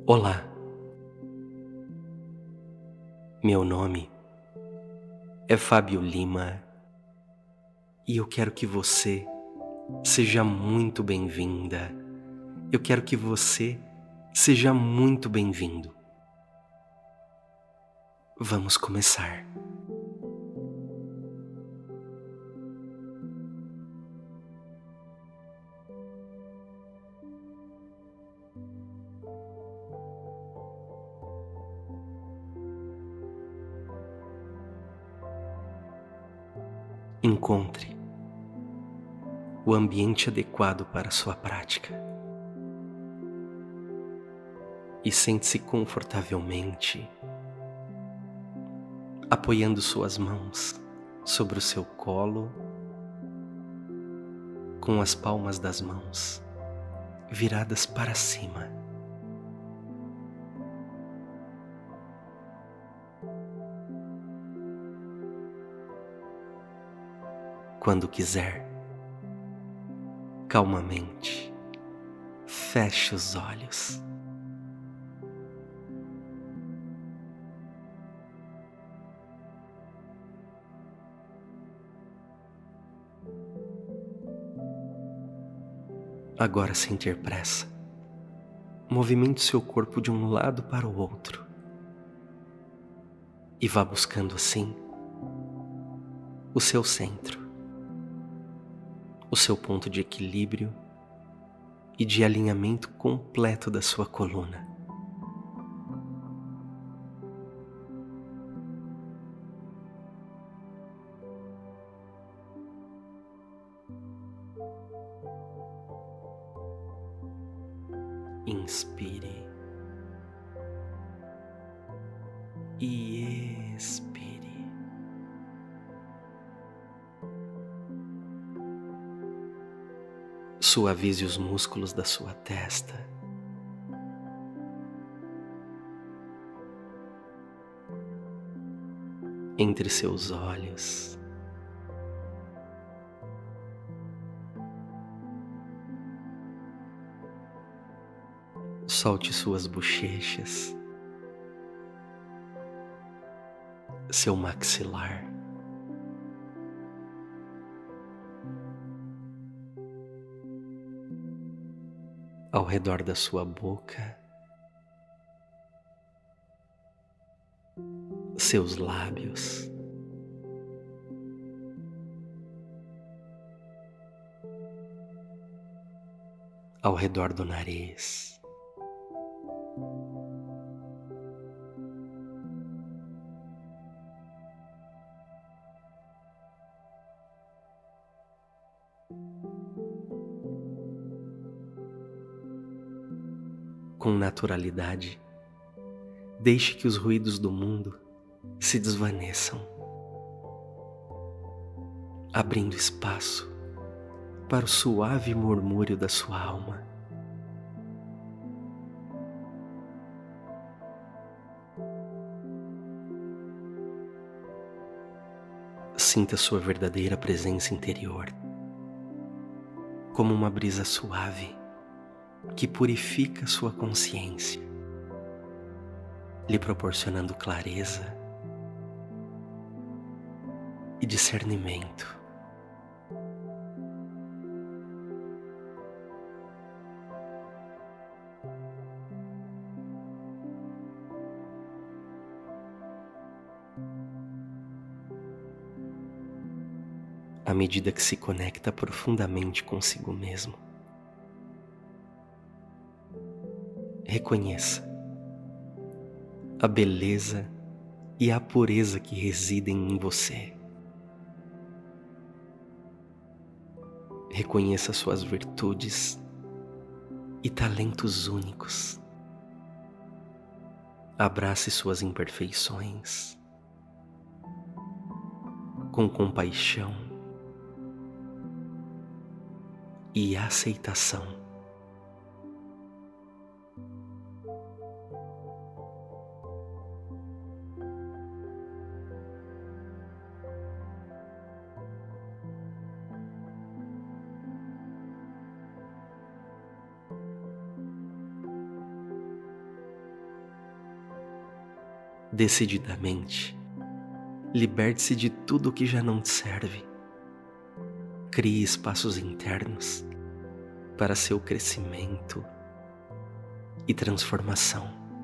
Olá, meu nome é Fábio Lima e eu quero que você seja muito bem-vinda. Eu quero que você seja muito bem-vindo. Vamos começar. Encontre o ambiente adequado para a sua prática e sente-se confortavelmente, apoiando suas mãos sobre o seu colo, com as palmas das mãos viradas para cima. Quando quiser, calmamente, feche os olhos. Agora, sem ter pressa, movimente seu corpo de um lado para o outro e vá buscando assim o seu centro, o seu ponto de equilíbrio e de alinhamento completo da sua coluna. Inspire e expire. Suavize os músculos da sua testa. Entre seus olhos. Solte suas bochechas, seu maxilar. Ao redor da sua boca, seus lábios, ao redor do nariz, com naturalidade, deixe que os ruídos do mundo se desvaneçam, abrindo espaço para o suave murmúrio da sua alma. Sinta sua verdadeira presença interior, como uma brisa suave que purifica sua consciência, lhe proporcionando clareza e discernimento. À medida que se conecta profundamente consigo mesmo, reconheça a beleza e a pureza que residem em você. Reconheça suas virtudes e talentos únicos. Abrace suas imperfeições com compaixão e aceitação. decididamente, liberte-se de tudo que já não te serve. Crie espaços internos para seu crescimento e transformação.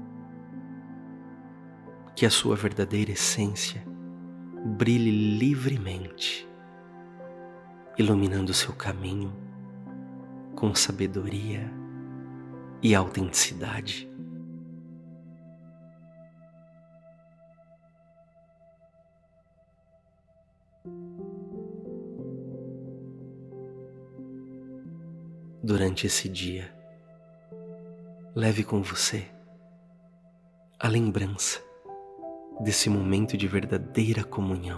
Que a sua verdadeira essência brilhe livremente, iluminando seu caminho com sabedoria e autenticidade. Durante esse dia, leve com você a lembrança desse momento de verdadeira comunhão.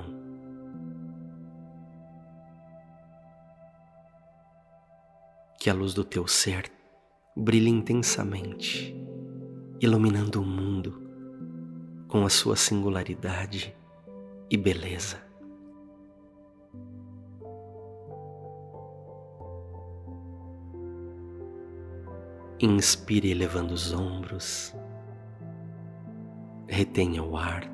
Que a luz do teu ser brilhe intensamente, iluminando o mundo com a sua singularidade e beleza. Inspire elevando os ombros, retenha o ar.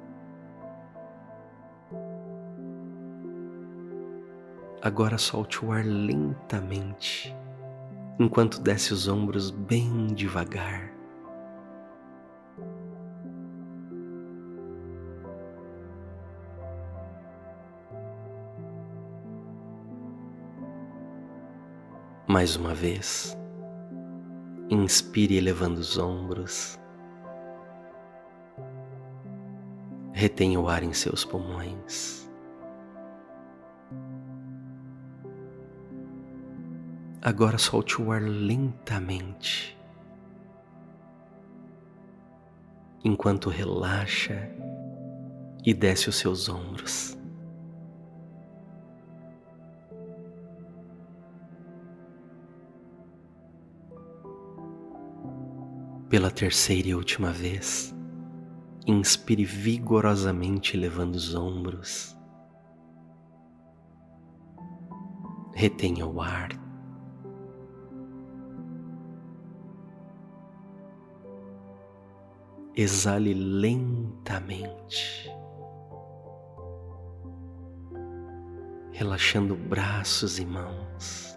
Agora solte o ar lentamente, enquanto desce os ombros bem devagar. Mais uma vez, inspire elevando os ombros, retenha o ar em seus pulmões. Agora solte o ar lentamente, enquanto relaxa e desce os seus ombros. Pela terceira e última vez, inspire vigorosamente elevando os ombros. Retenha o ar. Exale lentamente, relaxando braços e mãos.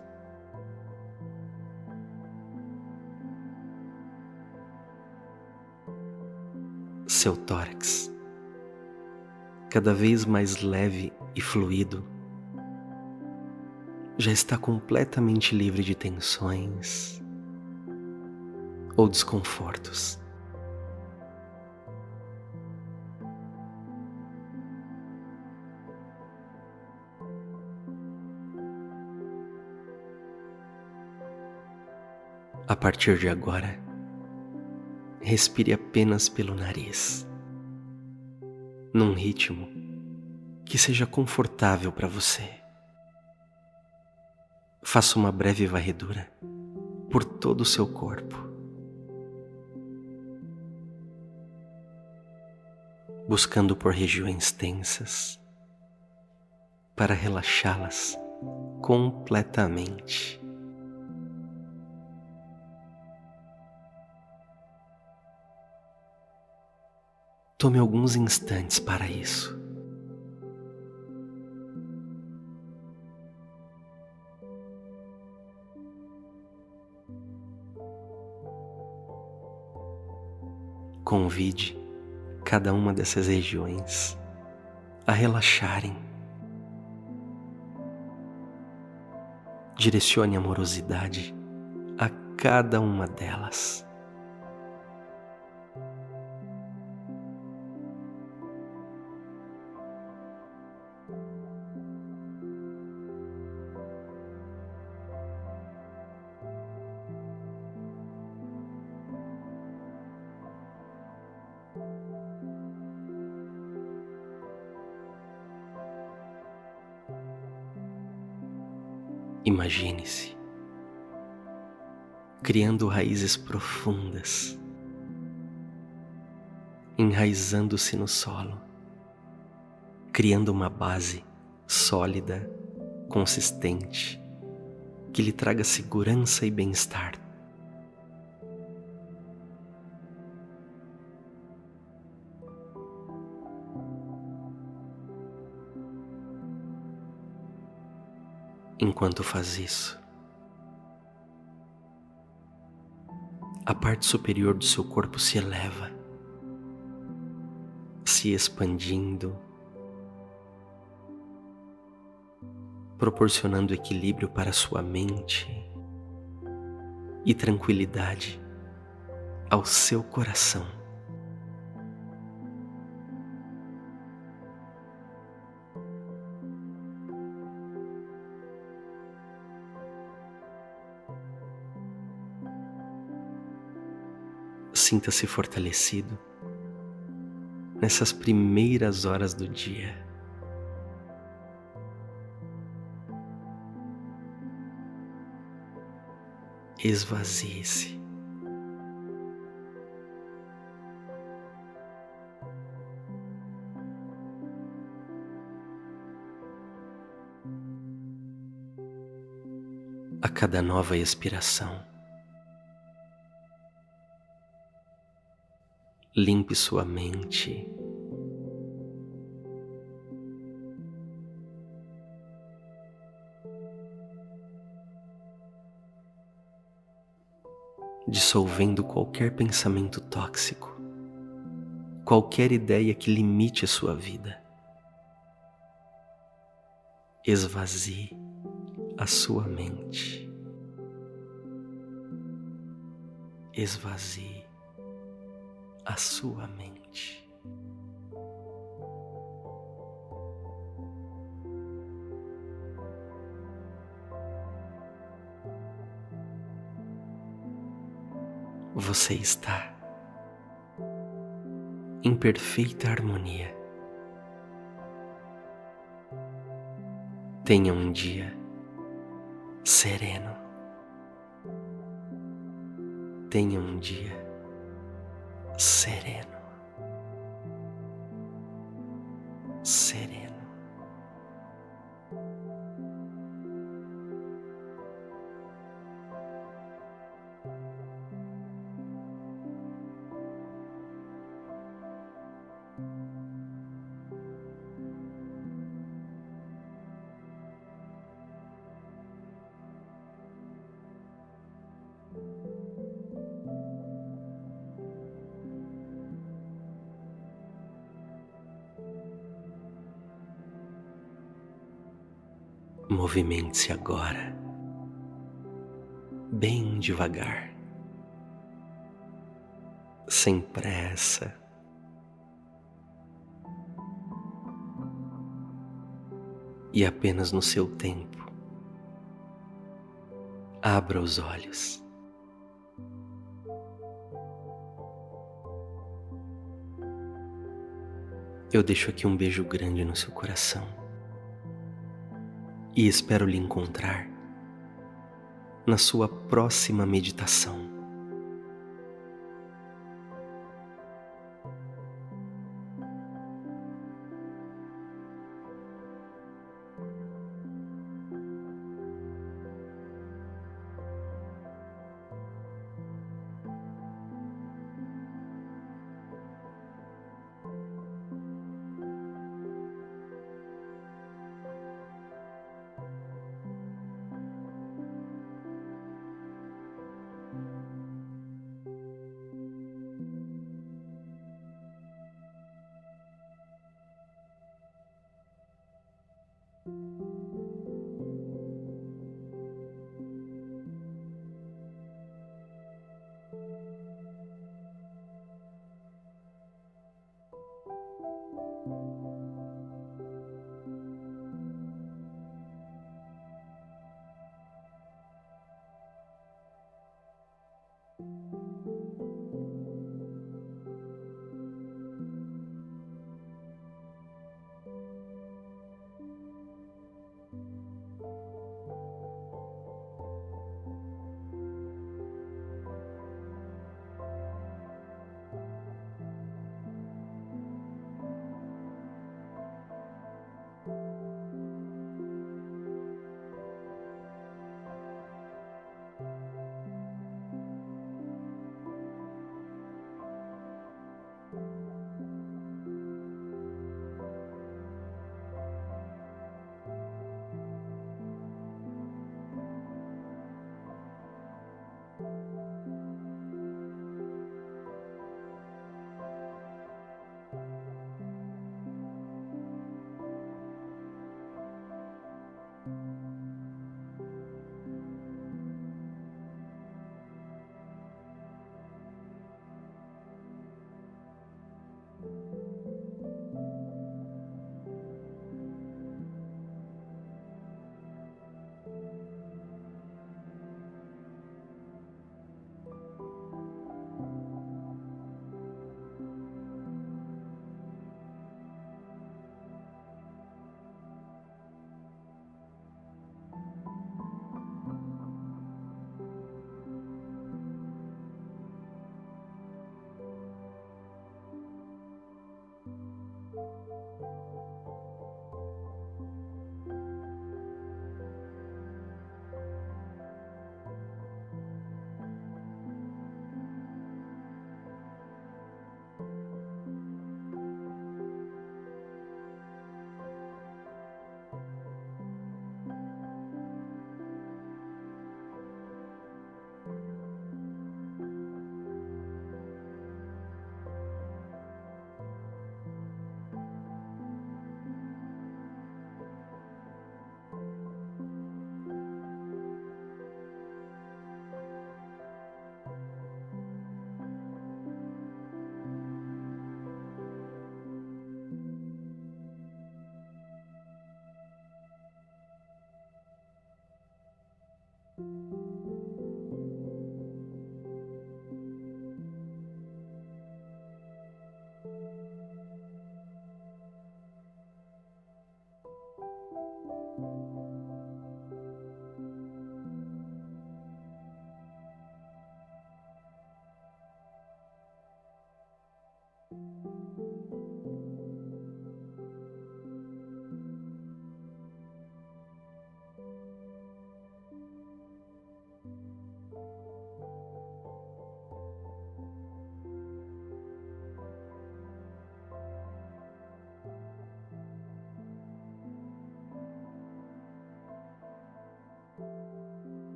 Seu tórax, cada vez mais leve e fluido, já está completamente livre de tensões ou desconfortos. A partir de agora, respire apenas pelo nariz, num ritmo que seja confortável para você. Faça uma breve varredura por todo o seu corpo, buscando por regiões tensas para relaxá-las completamente. Tome alguns instantes para isso. Convide cada uma dessas regiões a relaxarem. Direcione amorosidade a cada uma delas. Imagine-se criando raízes profundas, enraizando-se no solo, criando uma base sólida, consistente, que lhe traga segurança e bem-estar. Enquanto faz isso, a parte superior do seu corpo se eleva, se expandindo, proporcionando equilíbrio para sua mente e tranquilidade ao seu coração. Sinta-se fortalecido nessas primeiras horas do dia. Esvazie-se. A cada nova expiração, limpe sua mente. Dissolvendo qualquer pensamento tóxico, qualquer ideia que limite a sua vida. Esvazie a sua mente. Esvazie a sua mente. Você está em perfeita harmonia. Tenha um dia sereno. Tenha um dia sereno. Sereno. Movimente-se agora, bem devagar, sem pressa. E apenas no seu tempo, abra os olhos. Eu deixo aqui um beijo grande no seu coração e espero lhe encontrar na sua próxima meditação.